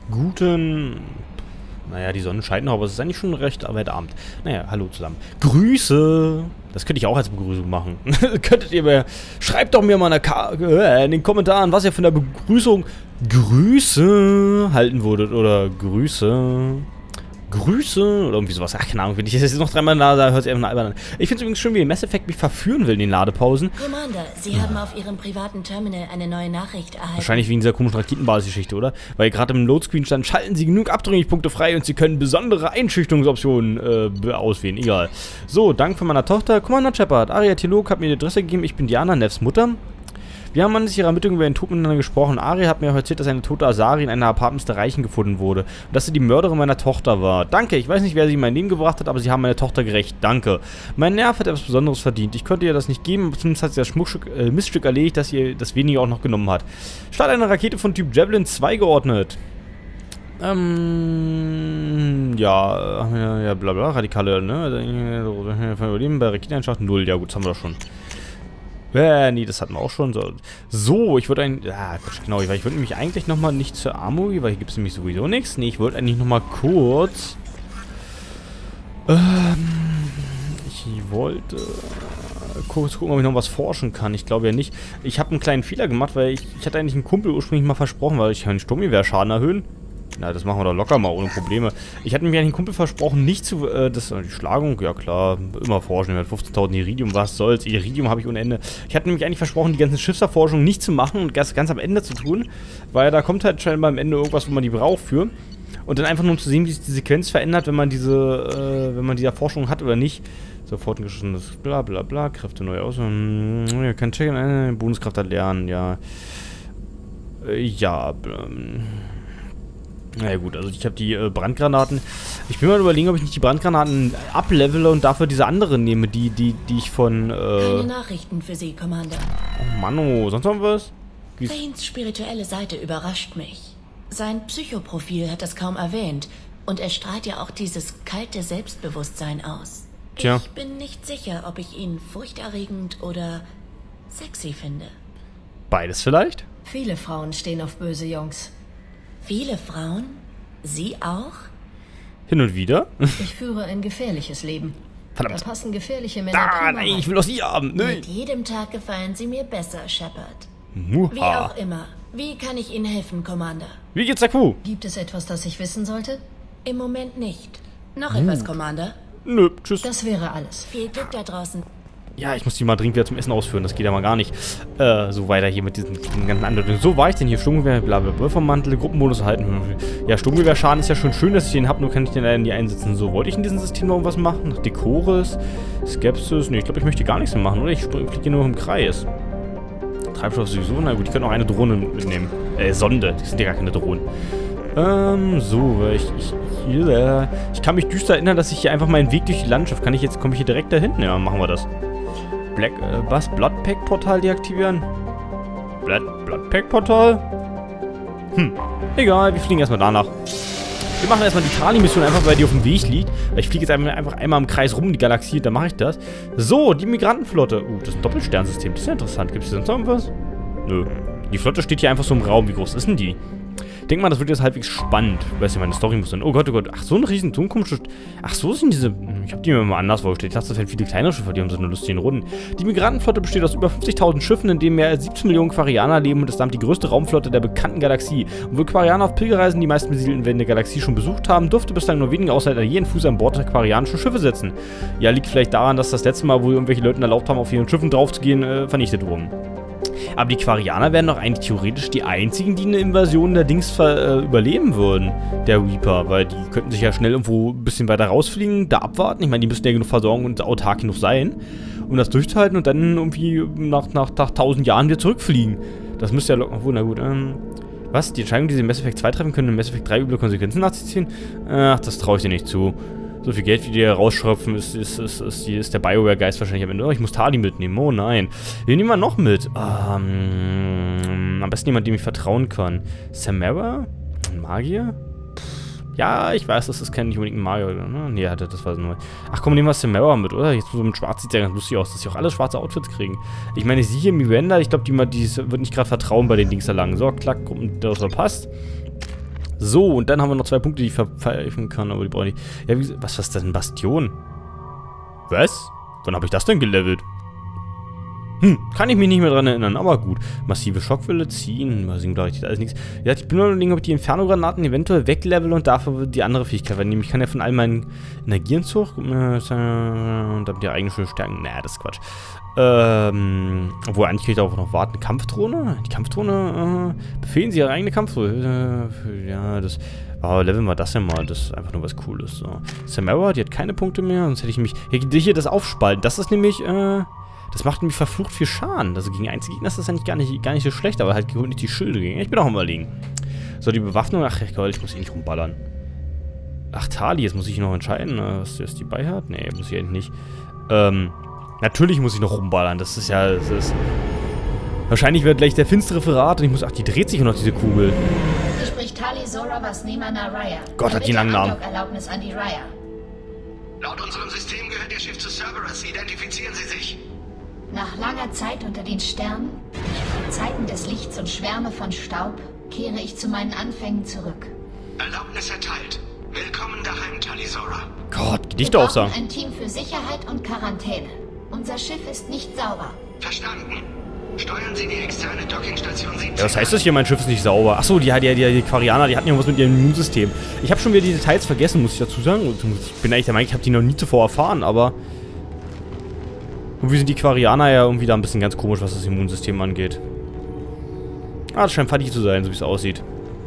Guten... Naja, die Sonne scheint noch, aber es ist eigentlich schon recht weit Abend. Naja, hallo zusammen. Grüße! Das könnte ich auch als Begrüßung machen. Könntet ihr mir... Schreibt doch mir mal in den Kommentaren, was ihr von der Begrüßung Grüße halten würdet. Oder Grüße... Grüße oder irgendwie sowas. Ach, keine Ahnung, wenn ich das jetzt noch dreimal da hört sich einfach albern an. Ich finde es übrigens schön, wie Mass Effect mich verführen will in den Ladepausen. Commander, Sie haben auf Ihrem privaten Terminal eine neue Nachricht erhalten. Wahrscheinlich wegen dieser komischen Raketenbasis-Geschichte, oder? Weil gerade im Loadscreen stand, schalten Sie genug Abdrängungspunkte frei und Sie können besondere Einschüchterungsoptionen auswählen. Egal. So, Dank von meiner Tochter. Commander Shepard, Aria Tilok hat mir die Adresse gegeben. Ich bin Diana, Nevs Mutter. Wir haben an ihrer Ermittlung über den Tod miteinander gesprochen. Aria hat mir auch erzählt, dass eine tote Asari in einer Apartments der Reichen gefunden wurde. Und dass sie die Mörderin meiner Tochter war. Danke, ich weiß nicht, wer sie in mein Leben gebracht hat, aber sie haben meine Tochter gerecht. Danke. Mein Nerv hat etwas Besonderes verdient. Ich konnte ihr das nicht geben, zumindest hat sie das Miststück erledigt, dass ihr das wenige auch noch genommen hat. Start einer Rakete von Typ Javelin 2 geordnet. Ja, bla bla, radikale, ne? Überleben bei Raketeneinschaft 0. Ja gut, das haben wir doch schon. Nee, das hatten wir auch schon. So, ich würde eigentlich... Ja, genau, ich würde nämlich eigentlich nochmal nicht zur Armory, weil hier gibt es nämlich sowieso nichts. Nee, ich wollte eigentlich nochmal kurz... ich wollte... kurz gucken, ob ich noch was forschen kann. Ich glaube ja nicht. Ich habe einen kleinen Fehler gemacht, weil ich hatte eigentlich einen Kumpel ursprünglich mal versprochen, weil ich kann Sturmgewehr-Schaden erhöhen. Na, das machen wir doch locker mal, ohne Probleme. Ich hatte mir einen Kumpel versprochen, nicht zu... die Schlagung, ja klar, immer forschen. 15.000 Iridium, was soll's. Iridium habe ich ohne Ende. Ich hatte nämlich eigentlich versprochen, die ganzen Schiffserforschungen nicht zu machen und ganz am Ende zu tun. Weil da kommt halt scheinbar am Ende irgendwas, wo man die braucht für. Und dann einfach nur um zu sehen, wie sich die Sequenz verändert, wenn man diese... wenn man diese Erforschung hat oder nicht. Sofort ein geschossenes bla bla bla, Kräfte neu aus. Ja, kann checken, Bonuskraft erlernen, ja. Naja gut, also ich habe die Brandgranaten. Ich bin mal überlegen, ob ich nicht die Brandgranaten ablevele und dafür diese anderen nehme, die ich von... Keine Nachrichten für Sie, Commander. Oh Mann, sonst noch was? Thanes spirituelle Seite überrascht mich. Sein Psychoprofil hat das kaum erwähnt. Und er strahlt ja auch dieses kalte Selbstbewusstsein aus. Tja. Ich bin nicht sicher, ob ich ihn furchterregend oder sexy finde. Beides vielleicht? Viele Frauen stehen auf böse Jungs. Viele Frauen? Sie auch? Hin und wieder. Ich führe ein gefährliches Leben. Verdammt. Da passen gefährliche Männer prima Nein, rein. ich will doch sie haben. Nee. Mit jedem Tag gefallen Sie mir besser, Shepard. Muha. Wie auch immer. Wie kann ich Ihnen helfen, Commander? Wie geht's der Kuh? Gibt es etwas, das ich wissen sollte? Im Moment nicht. Noch etwas, Commander? Nö, tschüss. Das wäre alles. Viel Glück da draußen. Ja, ich muss die mal dringend wieder zum Essen ausführen. Das geht ja mal gar nicht. So weiter hier mit diesen ganzen Andeutungen. So war ich denn hier. Sturmgewehr, blablabla, vom Mantel, Gruppenmodus erhalten. Ja, Sturmgewehrschaden ist ja schon schön, dass ich den habe, nur kann ich den leider nie einsetzen. So, wollte ich in diesem System noch was machen? Dekores, Skepsis. Ne, ich glaube, ich möchte gar nichts mehr machen, oder? Ich fliege hier nur im Kreis. Treibstoff sowieso. Na gut, ich könnte auch eine Drohne mitnehmen. Sonde. Die sind ja gar keine Drohnen. Ich kann mich düster erinnern, dass ich hier einfach meinen Weg durch die Landschaft... komme ich hier direkt dahin? Ja, machen wir das. Bloodpack-Portal deaktivieren? Bloodpack-Portal? Egal, wir fliegen erstmal danach. Wir machen erstmal die Tali-Mission einfach, weil die auf dem Weg liegt. Weil ich fliege jetzt einfach einmal im Kreis rum, die Galaxie, dann mache ich das. So, die Migrantenflotte. Das ist ein Doppelsternsystem, das ist ja interessant. Gibt es hier sonst noch irgendwas? Nö. Die Flotte steht hier einfach so im Raum. Wie groß ist denn die? Ich denke mal, das wird jetzt halbwegs spannend. Du weißt ja, meine Story muss dann... Oh Gott, oh Gott. Ach, so ein riesen, so ein komisches... Ach, so sind diese... Ich habe die mir mal anders vorgestellt. Ich dachte, das wären viele kleinere Schiffe, die haben so eine lustigen Runden. Die Migrantenflotte besteht aus über 50.000 Schiffen, in denen mehr als 17 Millionen Quarianer leben und ist damit die größte Raumflotte der bekannten Galaxie. Und wo Quarianer auf Pilgerreisen die meisten besiedelten Wände der Galaxie schon besucht haben, durfte bislang nur wenige Außerhalter jeden Fuß an Bord der quarianischen Schiffe setzen. Ja, liegt vielleicht daran, dass das letzte Mal, wo irgendwelche Leuten erlaubt haben, auf ihren Schiffen draufzugehen, vernichtet wurden. Aber die Quarianer wären doch eigentlich theoretisch die einzigen, die eine Invasion der Dings überleben würden, der Reaper, weil die könnten sich ja schnell irgendwo ein bisschen weiter rausfliegen, da abwarten. Ich meine, die müssten ja genug versorgen und autark genug sein, um das durchzuhalten und dann irgendwie nach 1000 Jahren wieder zurückfliegen. Das müsste ja locker... Na gut, was? Die Entscheidung, die sie in Mass Effect 2 treffen können, in Mass Effect 3 üble Konsequenzen nach sich ziehen? Ach, das traue ich dir nicht zu. So viel Geld, wie die rausschröpfen, ist der BioWare-Geist wahrscheinlich am Ende. Oh, ich muss Tali mitnehmen. Oh nein. Wen nehmen wir noch mit? Am besten jemand, dem ich vertrauen kann. Samara? Ein Magier? Ja, ich weiß, das ist nicht unbedingt ein Magier. Ne? Nee, das war nur... Ach komm, nehmen wir Samara mit, oder? Jetzt so mit Schwarz sieht ja ganz lustig aus, dass sie auch alle schwarze Outfits kriegen. Ich meine, sie hier, Miranda, ich glaube, die wird nicht gerade Vertrauen bei den Dings erlangen. So, klack, das verpasst. So, und dann haben wir noch 2 Punkte, die ich verpfeifen kann, aber die brauche ich nicht. Ja, was ist das denn? Bastion? Was? Wann habe ich das denn gelevelt? Kann ich mich nicht mehr dran erinnern, aber gut. Massive Schockwelle ziehen, Singularität, alles nichts. Ja, ich bin nur überlegen, ob ich die Inferno-Granaten eventuell weglevel und dafür die andere Fähigkeit nehmen. Ich kann ja von all meinen Energienzug und dann die eigenen Stärken. Naja, das ist Quatsch. Obwohl, eigentlich kann ich auch noch warten. Kampfdrohne? Die Kampfdrohne, befehlen sie ihre eigene Kampfdrohne. Ja, das... Oh, leveln wir das ja mal. Das ist einfach nur was Cooles. So. Samara, die hat keine Punkte mehr. Sonst hätte ich mich... Hier das Aufspalten. Das ist nämlich, das macht nämlich verflucht viel Schaden. Also gegen Einzelgegner ist das eigentlich gar nicht so schlecht, aber halt nicht die Schilde gegen. Ich bin auch am Überlegen. So, die Bewaffnung. Ach, Gold, ich muss eh nicht rumballern. Ach, Tali, jetzt muss ich noch entscheiden, was die bei hat. Nee, muss ich eigentlich nicht. Natürlich muss ich noch rumballern. Das ist ja... Wahrscheinlich wird gleich der finstere Verrat und ich muss... Ach, die dreht sich noch, diese Kugel. Hier spricht Tali Zora Vasnema Naraya. Gott, hat die einen langen Namen. Erlaubnis an die Raya. Laut unserem System gehört Ihr Schiff zu Cerberus. Identifizieren Sie sich. Nach langer Zeit unter den Sternen, durch Zeiten des Lichts und Schwärme von Staub, kehre ich zu meinen Anfängen zurück. Erlaubnis erteilt. Willkommen daheim, Tali Zora. Gott, Gedichte aufsagen. Ein Team für Sicherheit und Quarantäne. Unser Schiff ist nicht sauber. Verstanden. Steuern Sie die externe Dockingstation 17. Ja, was heißt das hier, mein Schiff ist nicht sauber? Achso, die Quarianer, die hatten ja was mit ihrem Immunsystem. Ich habe schon wieder die Details vergessen, muss ich dazu sagen. Ich bin eigentlich der Meinung, ich habe die noch nie zuvor erfahren, aber... Irgendwie sind die Quarianer ja irgendwie da ein bisschen ganz komisch, was das Immunsystem angeht. Ah, das scheint fertig zu sein, so wie es aussieht.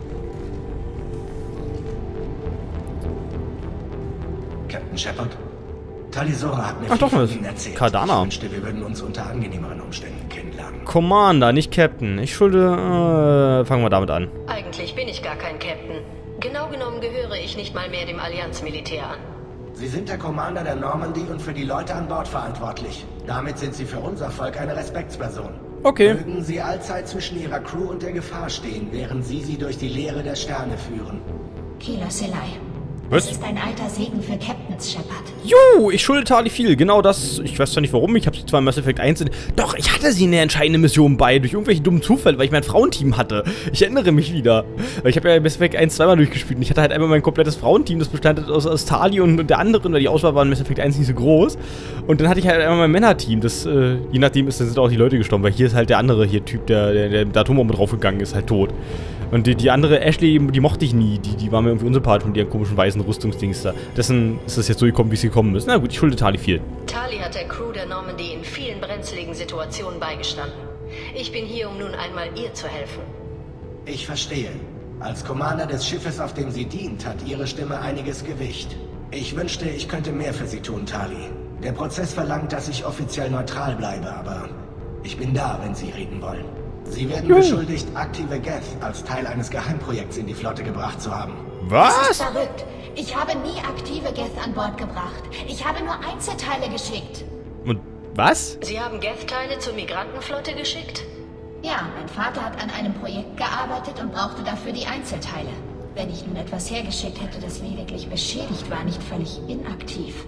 Captain Shepard? Tali Zora hat mir Ach doch, von Ihnen erzählt. Cardana. Ich wünschte, wir würden uns unter angenehmeren Umständen kennenlernen. Commander, nicht Captain. Ich schulde... fangen wir damit an. Eigentlich bin ich gar kein Captain. Genau genommen gehöre ich nicht mal mehr dem Allianzmilitär an. Sie sind der Commander der Normandy und für die Leute an Bord verantwortlich. Damit sind Sie für unser Volk eine Respektsperson. Okay. Mögen Sie allzeit zwischen Ihrer Crew und der Gefahr stehen, während Sie sie durch die Leere der Sterne führen. Kila Selai. Was? Das ist ein alter Segen für Captains, Shepard. Jo, ich schulde Tali viel. Genau das. Ich weiß zwar nicht warum. Ich habe sie zwar im Mass Effect 1... Doch, ich hatte sie in der entscheidenden Mission bei. Durch irgendwelche dummen Zufälle, weil ich mein Frauenteam hatte. Ich erinnere mich wieder. Weil ich habe ja im Mass Effect 1 zweimal durchgespielt. Und ich hatte halt einmal mein komplettes Frauenteam. Das bestand aus Tali und der anderen, weil die Auswahl war in Mass Effect 1 nicht so groß. Und dann hatte ich halt einmal mein Männerteam. Das, je nachdem sind auch die Leute gestorben. Weil hier ist halt der andere hier Typ, der Atombombe draufgegangen ist, halt tot. Und die andere, Ashley, die mochte ich nie. Die war mir irgendwie unsympathisch mit ihren komischen weißen Rüstungsdings da. Dessen ist es jetzt so gekommen, wie es gekommen ist. Na gut, ich schulde Tali viel. Tali hat der Crew der Normandy in vielen brenzligen Situationen beigestanden. Ich bin hier, um nun einmal ihr zu helfen. Ich verstehe. Als Commander des Schiffes, auf dem sie dient, hat Ihre Stimme einiges Gewicht. Ich wünschte, ich könnte mehr für Sie tun, Tali. Der Prozess verlangt, dass ich offiziell neutral bleibe, aber ich bin da, wenn Sie reden wollen. Sie werden beschuldigt, aktive Geth als Teil eines Geheimprojekts in die Flotte gebracht zu haben. Das ist Was? verrückt. Ich habe nie aktive Geth an Bord gebracht. Ich habe nur Einzelteile geschickt. Und was? Sie haben Geth-Teile zur Migrantenflotte geschickt? Ja, mein Vater hat an einem Projekt gearbeitet und brauchte dafür die Einzelteile. Wenn ich nun etwas hergeschickt hätte, das lediglich beschädigt war, nicht völlig inaktiv.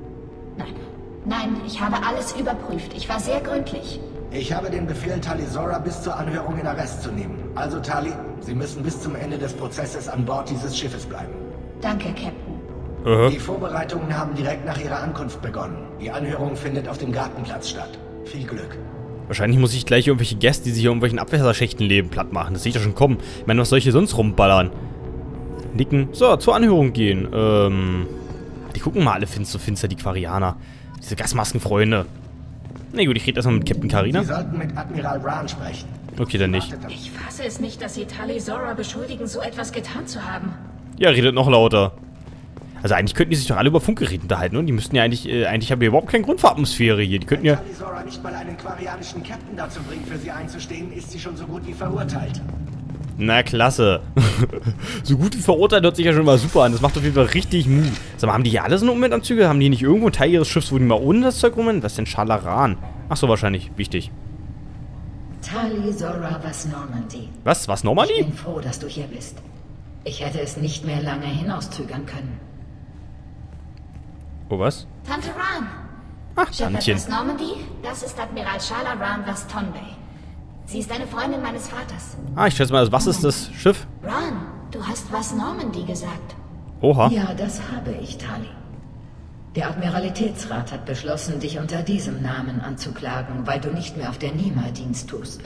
Nein, ich habe alles überprüft. Ich war sehr gründlich. Ich habe den Befehl, Tali Zora bis zur Anhörung in Arrest zu nehmen. Also, Tali, Sie müssen bis zum Ende des Prozesses an Bord dieses Schiffes bleiben. Danke, Captain. Die Vorbereitungen haben direkt nach Ihrer Ankunft begonnen. Die Anhörung findet auf dem Gartenplatz statt. Viel Glück. Wahrscheinlich muss ich gleich irgendwelche Gäste, die sich hier irgendwelchen Abwässerschächten leben, platt machen. Das sehe ich doch schon kommen. Ich meine, was soll ich hier sonst rumballern? Nicken. So, zur Anhörung gehen. Die gucken mal alle finster, die Quarianer. Diese Gasmaskenfreunde. Na gut, ich rede erstmal mit Captain Karina. Sie sollten mit Admiral Bran sprechen. Okay, dann nicht. Ich fasse es nicht, dass Sie Tali Zora beschuldigen, so etwas getan zu haben. Ja, redet noch lauter. Also eigentlich könnten die sich doch alle über Funkgeräte unterhalten, und die müssten ja eigentlich haben wir überhaupt keinen Grund für Atmosphäre hier. Die könnten ja... Wenn Tali Zora nicht mal einen quarianischen Captain dazu bringt, für sie einzustehen, ist sie schon so gut wie verurteilt. Na, klasse. So gut wie verurteilt hört sich ja schon mal super an. Das macht auf jeden Fall richtig Mut. Sag mal, haben die hier alle so eine Umweltanzüge? Haben die nicht irgendwo einen Teil ihres Schiffs, wo die mal ohne das Zeug rumrennen? Was ist denn Schalaran? Ach so, wahrscheinlich. Wichtig. Tali Zora was Normandy. Was? Was, Ich Normandy? bin froh, dass du hier bist. Ich hätte es nicht mehr lange hinauszögern können. Oh, was? Tante Ran. Ach, Shepard Tantchen. was Normandy, das ist Admiral Shala Ran was Tonbay. Sie ist eine Freundin meines Vaters. Ah, ich schätze mal, was ist das Schiff? Ran, du du hast was Normandy gesagt. Oha. Ja, das habe ich, Tali. Der Admiralitätsrat hat beschlossen, dich unter diesem Namen anzuklagen, weil du nicht mehr auf der Nima Dienst tust.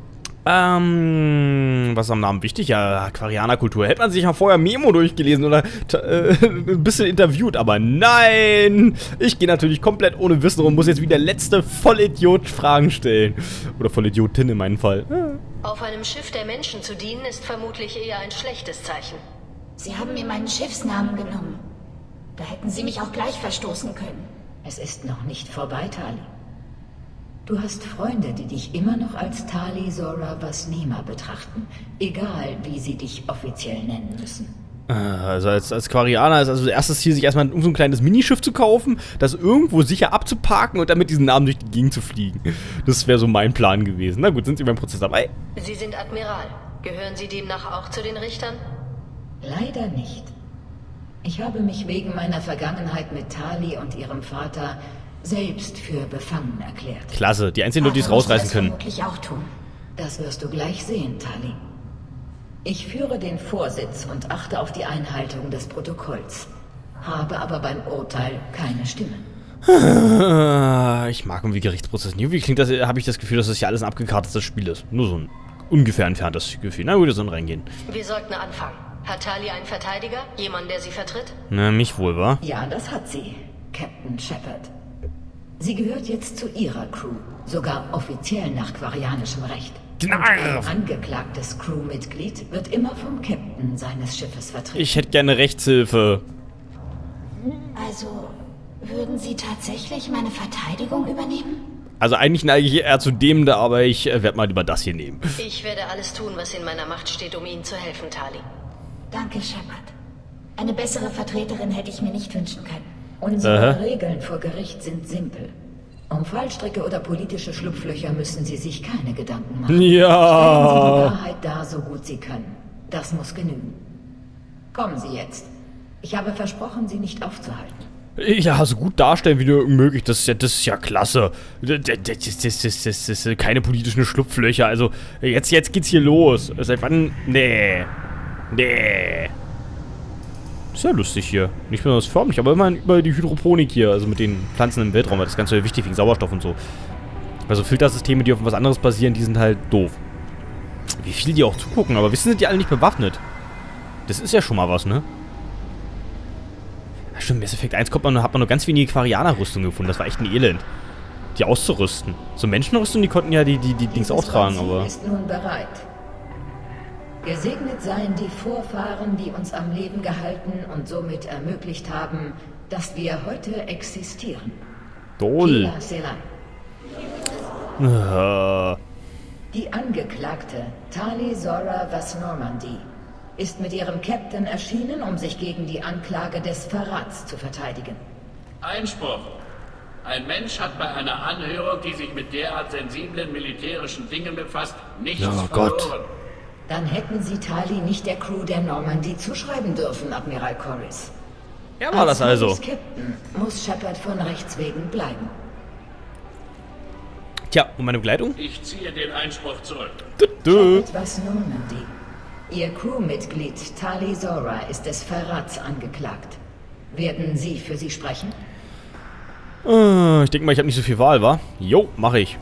Was ist am Namen wichtig? Ja, Aquarianer-Kultur. Hätte man sich ja vorher Memo durchgelesen oder ein bisschen interviewt, aber nein! Ich gehe natürlich komplett ohne Wissen rum, muss jetzt wie der letzte Vollidiot Fragen stellen. Oder Vollidiotin in meinem Fall. Auf einem Schiff der Menschen zu dienen, ist vermutlich eher ein schlechtes Zeichen. Sie haben mir meinen Schiffsnamen genommen. Da hätten Sie mich auch gleich verstoßen können. Es ist noch nicht vorbei, Tali. Du hast Freunde, die dich immer noch als Tali Zora Vasnima betrachten, egal wie sie dich offiziell nennen müssen. Also als Quarianer ist also das erste Ziel, sich erstmal so ein kleines Minischiff zu kaufen, das irgendwo sicher abzuparken und dann mit diesen Namen durch die Gegend zu fliegen. Das wäre so mein Plan gewesen. Na gut, sind Sie beim Prozess dabei? Sie sind Admiral. Gehören Sie demnach auch zu den Richtern? Leider nicht. Ich habe mich wegen meiner Vergangenheit mit Tali und ihrem Vater selbst für befangen erklärt. Klasse, die einzigen, die es rausreißen können. Vermutlich auch tun. Das wirst du gleich sehen, Tali. Ich führe den Vorsitz und achte auf die Einhaltung des Protokolls, habe aber beim Urteil keine Stimme. Ich mag irgendwie Gerichtsprozesse. Irgendwie klingt das, habe ich das Gefühl, dass das hier alles ein abgekartetes Spiel ist. Nur so ein ungefähr entferntes Gefühl. Na gut, wir sollen reingehen. Wir sollten anfangen. Hat Tali einen Verteidiger? Jemanden, der sie vertritt? Na, mich wohl, wa? Ja, das hat sie, Captain Shepard. Sie gehört jetzt zu ihrer Crew, sogar offiziell nach quarianischem Recht. Ein angeklagtes Crewmitglied wird immer vom Captain seines Schiffes vertreten. Ich hätte gerne Rechtshilfe. Also, würden Sie tatsächlich meine Verteidigung übernehmen? Also eigentlich neige ich eher zu dem da, aber ich werde mal lieber das hier nehmen. Ich werde alles tun, was in meiner Macht steht, um Ihnen zu helfen, Tali. Danke, Shepard. Eine bessere Vertreterin hätte ich mir nicht wünschen können. Unsere Regeln vor Gericht sind simpel. Um Fallstricke oder politische Schlupflöcher müssen Sie sich keine Gedanken machen. Ja. Stellen Sie die Wahrheit dar, so gut Sie können. Das muss genügen. Kommen Sie jetzt. Ich habe versprochen, Sie nicht aufzuhalten. Ja, so gut darstellen wie nur möglich, das ist ja klasse. Das ist keine politischen Schlupflöcher, also jetzt geht's hier los. Seit wann? Nee. Ist ja lustig hier. Nicht besonders förmlich, aber immerhin über die Hydroponik hier, also mit den Pflanzen im Weltraum, weil das Ganze wichtig wegen Sauerstoff und so. Also Filtersysteme, die auf was anderes basieren, die sind halt doof. Wie viel die auch zugucken, aber wissen, sind die alle nicht bewaffnet. Das ist ja schon mal was, ne? Ja, stimmt, im Mass Effect 1 hat man nur ganz wenige Quarianer-Rüstungen gefunden. Das war echt ein Elend, die auszurüsten. So Menschenrüstungen, die konnten ja die Dings auch tragen, aber... ist nun bereit. Gesegnet seien die Vorfahren, die uns am Leben gehalten und somit ermöglicht haben, dass wir heute existieren. Toll. Die Angeklagte, Tali Zora Vasnormandy, ist mit ihrem Captain erschienen, um sich gegen die Anklage des Verrats zu verteidigen. Einspruch. Ein Mensch hat bei einer Anhörung, die sich mit derart sensiblen militärischen Dingen befasst, nichts verloren. Dann hätten Sie Tali nicht der Crew der Normandy zuschreiben dürfen, Admiral Corris. Ja, war das also. Als Captain muss Shepard von Rechts wegen bleiben. Tja, und meine Begleitung? Ich ziehe den Einspruch zurück. Shepard Vasnormandy. Ihr Crewmitglied Tali Zora ist des Verrats angeklagt. Werden Sie für sie sprechen? Ich denke mal, ich habe nicht so viel Wahl, wa? Jo, mache ich.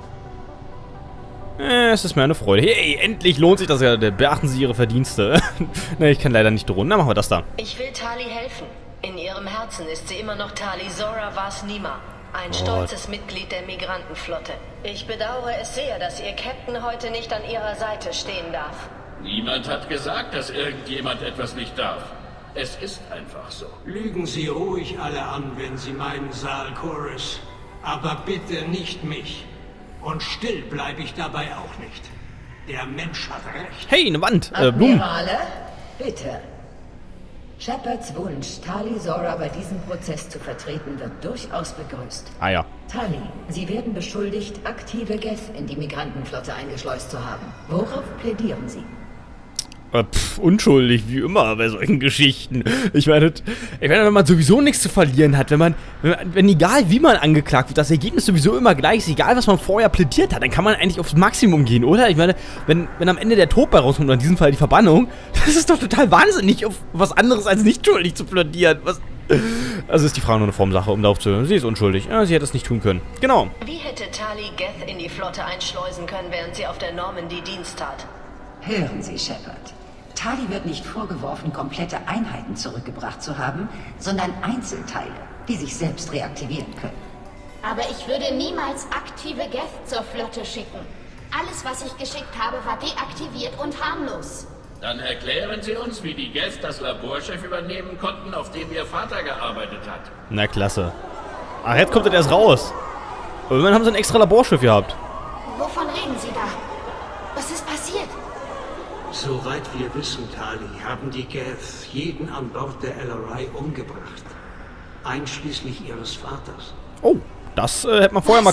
Es ist mir eine Freude. Hey, endlich lohnt sich das ja. Beachten Sie Ihre Verdienste. Ne, ich kann leider nicht drohen. Na, machen wir das da. Ich will Tali helfen. In ihrem Herzen ist sie immer noch Tali Zora Vasnima, ein stolzes Mitglied der Migrantenflotte. Ich bedauere es sehr, dass Ihr Captain heute nicht an Ihrer Seite stehen darf. Niemand hat gesagt, dass irgendjemand etwas nicht darf. Es ist einfach so. Lügen Sie ruhig alle an, wenn Sie meinen, Saal Corris. Aber bitte nicht mich. Und still bleibe ich dabei auch nicht. Der Mensch hat recht. Hey, eine Wand. Blumen. Admirale, bitte. Shepards Wunsch, Tali Zora bei diesem Prozess zu vertreten, wird durchaus begrüßt. Ah ja. Tali, Sie werden beschuldigt, aktive Geth in die Migrantenflotte eingeschleust zu haben. Worauf plädieren Sie? Unschuldig, wie immer bei solchen Geschichten. Ich meine, wenn man sowieso nichts zu verlieren hat, wenn egal wie man angeklagt wird, das Ergebnis sowieso immer gleich ist, egal was man vorher plädiert hat, dann kann man eigentlich aufs Maximum gehen, oder? Ich meine, wenn am Ende der Tod bei rauskommt, in diesem Fall die Verbannung, das ist doch total wahnsinnig, auf was anderes als nicht schuldig zu plädieren. Also ist die Frage nur eine Formsache, um darauf zu hören. Sie ist unschuldig. Ja, sie hätte es nicht tun können. Genau. Wie hätte Tali Geth in die Flotte einschleusen können, während sie auf der Normandy Dienst tat? Hören Sie, Shepard. Tali wird nicht vorgeworfen, komplette Einheiten zurückgebracht zu haben, sondern Einzelteile, die sich selbst reaktivieren können. Aber ich würde niemals aktive Geth zur Flotte schicken. Alles, was ich geschickt habe, war deaktiviert und harmlos. Dann erklären Sie uns, wie die Geth das Laborschiff übernehmen konnten, auf dem Ihr Vater gearbeitet hat. Na klasse. Ach, jetzt kommt das erst raus. Aber immerhin haben sie ein extra Laborschiff gehabt. Wovon reden Sie da? Was ist passiert? Soweit wir wissen, Tali, haben die Geth jeden an Bord der LRI umgebracht. Einschließlich ihres Vaters. Oh, das hätte man vorher mal...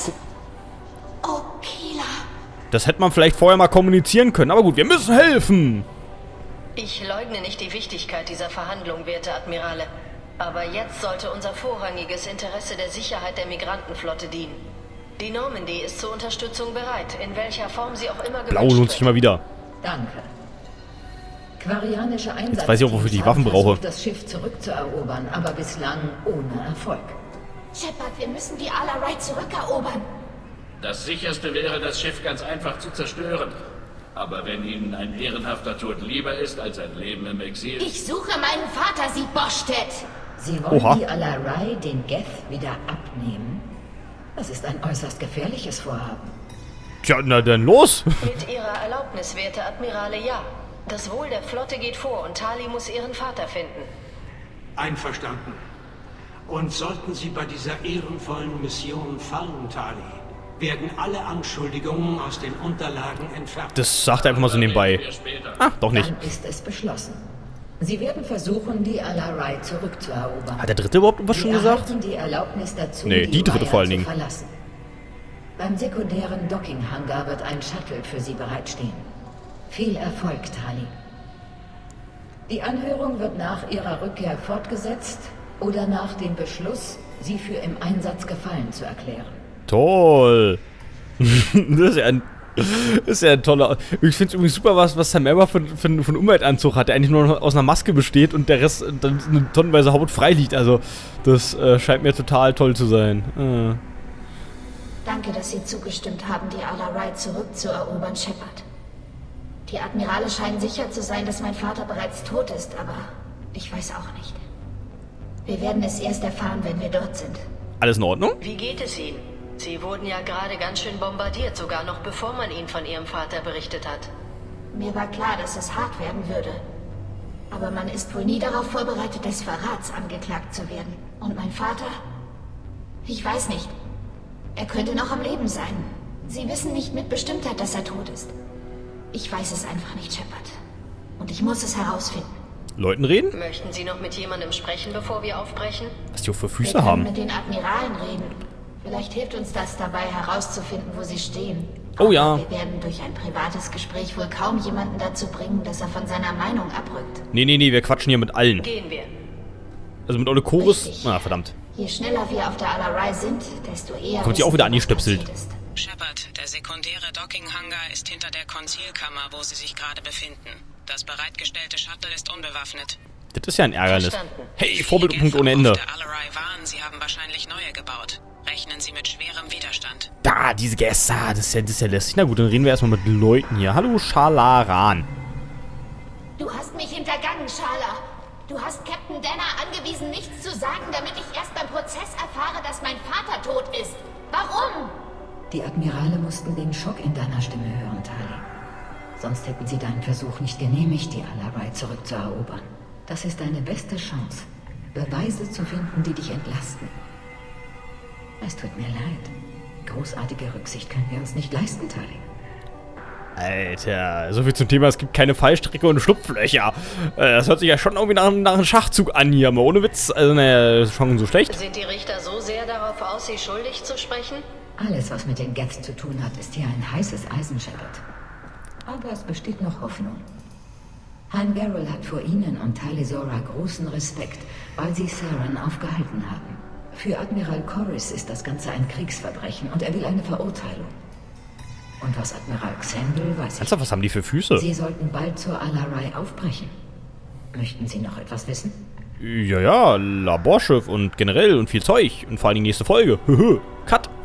Oh, Kila. Das hätte man vielleicht vorher mal kommunizieren können. Aber gut, wir müssen helfen. Ich leugne nicht die Wichtigkeit dieser Verhandlung, werte Admirale. Aber jetzt sollte unser vorrangiges Interesse der Sicherheit der Migrantenflotte dienen. Die Normandy ist zur Unterstützung bereit, in welcher Form sie auch immer gewünscht Blau lohnt sich immer wieder. Danke. Quarianische Einsatzteams Jetzt weiß ich auch, wofür ich die Waffen brauche. Das Schiff zurückzuerobern, aber bislang ohne Erfolg. Shepard, wir müssen die Alarai zurückerobern. Das Sicherste wäre, das Schiff ganz einfach zu zerstören. Aber wenn Ihnen ein ehrenhafter Tod lieber ist als ein Leben im Exil... Ich suche meinen Vater, Sie Boschtet! Sie wollen die Alarai den Geth wieder abnehmen? Das ist ein äußerst gefährliches Vorhaben. Tja, na dann los! Mit Ihrer Erlaubnis, werte Admirale, ja. Das Wohl der Flotte geht vor und Tali muss ihren Vater finden. Einverstanden. Und sollten Sie bei dieser ehrenvollen Mission fallen, Tali, werden alle Anschuldigungen aus den Unterlagen entfernt. Das sagt er einfach mal so nebenbei. Ah, doch nicht. Dann ist es beschlossen. Sie werden versuchen, die Alarai zurückzuerobern. Hat der Dritte überhaupt was schon gesagt? Sie erhalten die Erlaubnis dazu, Nee, die Dritte vor allen Dingen. Verlassen. Beim sekundären Docking-Hangar wird ein Shuttle für Sie bereitstehen. Viel Erfolg, Tali. Die Anhörung wird nach Ihrer Rückkehr fortgesetzt oder nach dem Beschluss, Sie für im Einsatz gefallen zu erklären. Toll! Das ist ja ein toller... Ich finde es übrigens super, was Sam Elber von Umweltanzug hat, der eigentlich nur noch aus einer Maske besteht und der Rest dann eine tonnenweise Haut frei liegt. Also, das scheint mir total toll zu sein. Danke, dass Sie zugestimmt haben, die Alarai zurückzuerobern, Shepard. Die Admirale scheinen sicher zu sein, dass mein Vater bereits tot ist, aber ich weiß auch nicht. Wir werden es erst erfahren, wenn wir dort sind. Alles in Ordnung? Wie geht es Ihnen? Sie wurden ja gerade ganz schön bombardiert, sogar noch bevor man Ihnen von Ihrem Vater berichtet hat. Mir war klar, dass es hart werden würde. Aber man ist wohl nie darauf vorbereitet, des Verrats angeklagt zu werden. Und mein Vater? Ich weiß nicht. Er könnte noch am Leben sein. Sie wissen nicht mit Bestimmtheit, dass er tot ist. Ich weiß es einfach nicht, Shepard. Und ich muss es herausfinden. Leuten reden? Möchten Sie noch mit jemandem sprechen, bevor wir aufbrechen? Was die auch für Wir Füße können haben. mit den Admiralen reden. Vielleicht hilft uns das dabei, herauszufinden, wo sie stehen. Oh ja. Aber wir werden durch ein privates Gespräch wohl kaum jemanden dazu bringen, dass er von seiner Meinung abrückt. Nee, wir quatschen hier mit allen. Gehen wir. Also mit Ole Chorus. Richtig. Na, verdammt. Je schneller wir auf der Alarai sind, desto eher... Kommt sie auch wieder angestöpselt. Shepard, der sekundäre Docking-Hangar ist hinter der Konzilkammer, wo Sie sich gerade befinden. Das bereitgestellte Shuttle ist unbewaffnet. Das ist ja ein Ärgernis. Verstanden. Hey, Vorbildpunkt ohne Ende. Auf der Alarai waren, Sie haben wahrscheinlich neue gebaut. Rechnen Sie mit schwerem Widerstand. Da, diese Gäste. Das ist ja lästig. Na gut, dann reden wir erstmal mit Leuten hier. Hallo, Shalaran. Du hast mich hintergangen, Shala. Du hast Captain Denner angewiesen, nichts zu sagen, damit ich erst beim Prozess erfahre, dass mein Vater tot ist. Warum? Die Admirale mussten den Schock in deiner Stimme hören, Tali. Sonst hätten sie deinen Versuch nicht genehmigt, die Alarai zurückzuerobern. Das ist deine beste Chance, Beweise zu finden, die dich entlasten. Es tut mir leid. Großartige Rücksicht können wir uns nicht leisten, Tali. Alter, so viel zum Thema, es gibt keine Fallstrecke und Schlupflöcher. Das hört sich ja schon irgendwie nach einem Schachzug an hier, aber ohne Witz. Also, naja, schon so schlecht. Sind die Richter so sehr darauf aus, Sie schuldig zu sprechen? Alles, was mit den Geth zu tun hat, ist hier ein heißes Eisen, Shepard. Aber es besteht noch Hoffnung. Han Garrel hat vor Ihnen und Tali'Zorah großen Respekt, weil Sie Saren aufgehalten haben. Für Admiral Corus ist das Ganze ein Kriegsverbrechen und er will eine Verurteilung. Und was Admiral Xen will, weiß ich nicht. Was haben die für Füße? Sie sollten bald zur Alarai aufbrechen. Möchten Sie noch etwas wissen? Ja, Laborschiff und generell und viel Zeug. Und vor allen Dingen nächste Folge. Cut.